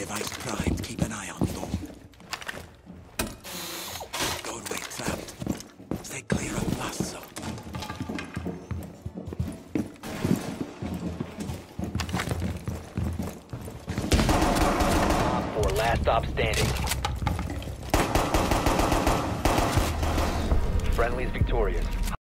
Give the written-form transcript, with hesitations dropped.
Device prime. Keep an eye on phone. Doorway trapped. Stay clear of blast zone. For last stop standing. Friendly's victorious.